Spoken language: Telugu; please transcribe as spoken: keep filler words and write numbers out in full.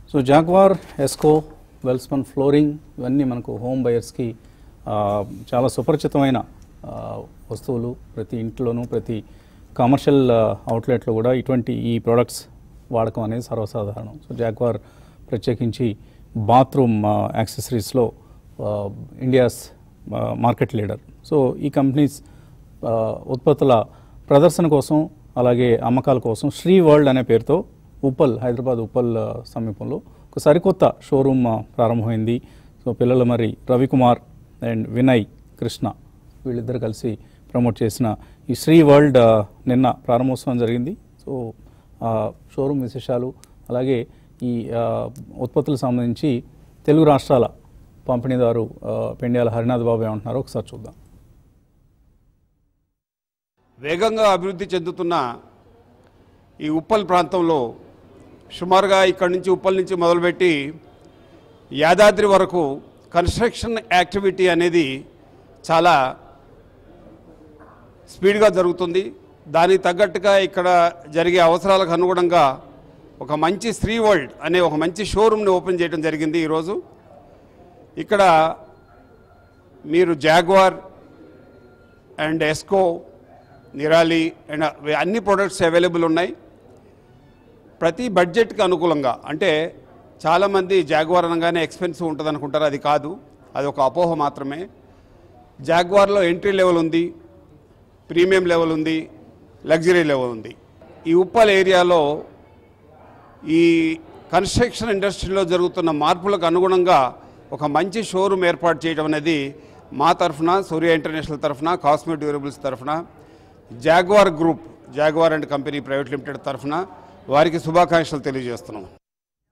సో జాగ్వార్, ఎస్కో, వెల్స్పన్ ఫ్లోరింగ్ ఇవన్నీ మనకు హోమ్ బయర్స్కి చాలా సుపరిచితమైన వస్తువులు. ప్రతి ఇంట్లోనూ ప్రతి కమర్షియల్ అవుట్లెట్లో కూడా ఇటువంటి ఈ ప్రోడక్ట్స్ వాడకం అనేది సర్వసాధారణం. సో జాగ్వార్ ప్రత్యేకించి బాత్రూమ్ యాక్సెసరీస్లో ఇండియాస్ మార్కెట్ లీడర్. సో ఈ కంపెనీస్ ఉత్పత్తుల ప్రదర్శన కోసం అలాగే అమ్మకాల కోసం శ్రీ వరల్డ్ అనే పేరుతో ఉప్పల్, హైదరాబాద్ ఉప్పల్ సమీపంలో ఒక సరికొత్త షోరూమ్ ప్రారంభమైంది. సో పిల్లలు మరి రవికుమార్ అండ్ వినయ్ కృష్ణ వీళ్ళిద్దరు కలిసి ప్రమోట్ చేసిన ఈ శ్రీ వరల్డ్ నిన్న ప్రారంభోత్సవం జరిగింది. సో షోరూమ్ విశేషాలు అలాగే ఈ ఉత్పత్తులకు సంబంధించి తెలుగు రాష్ట్రాల పంపిణీదారు పెండ్యాల హరినాథ్ బాబు ఏమంటున్నారో ఒకసారి చూద్దాం. వేగంగా అభివృద్ధి చెందుతున్న ఈ ఉప్పల్ ప్రాంతంలో సుమారుగా ఇక్కడి నుంచి ఉప్పల్ నుంచి మొదలుపెట్టి యాదాద్రి వరకు కన్స్ట్రక్షన్ యాక్టివిటీ అనేది చాలా స్పీడ్గా జరుగుతుంది. దానికి తగ్గట్టుగా ఇక్కడ జరిగే అవసరాలకు అనుగుణంగా ఒక మంచి శ్రీ వరల్డ్ అనే ఒక మంచి షోరూమ్ని ఓపెన్ చేయడం జరిగింది ఈరోజు. ఇక్కడ మీరు జాగ్వార్ అండ్ ఎస్కో, నిరాలి అండ్ అన్ని ప్రొడక్ట్స్ అవైలబుల్ ఉన్నాయి. ప్రతి బడ్జెట్కి అనుకూలంగా, అంటే చాలామంది జాగ్వార్ అనగానే ఎక్స్పెన్సివ్ ఉంటుంది అనుకుంటారు. అది కాదు, అది ఒక అపోహ మాత్రమే. జాగ్వార్లో ఎంట్రీ లెవెల్ ఉంది, ప్రీమియం లెవెల్ ఉంది, లగ్జరీ లెవెల్ ఉంది. ఈ ఉప్పల్ ఏరియాలో ఈ కన్స్ట్రక్షన్ ఇండస్ట్రీలో జరుగుతున్న మార్పులకు అనుగుణంగా ఒక మంచి షోరూమ్ ఏర్పాటు చేయడం అనేది మా తరఫున, సూర్య ఇంటర్నేషనల్ తరఫున, కాస్మెట్ డ్యూరబుల్స్ తరఫున, Jaquar group, Jaquar and company private limited తరఫున వారికి శుభాకాంక్షలు తెలియజేస్తున్నాం.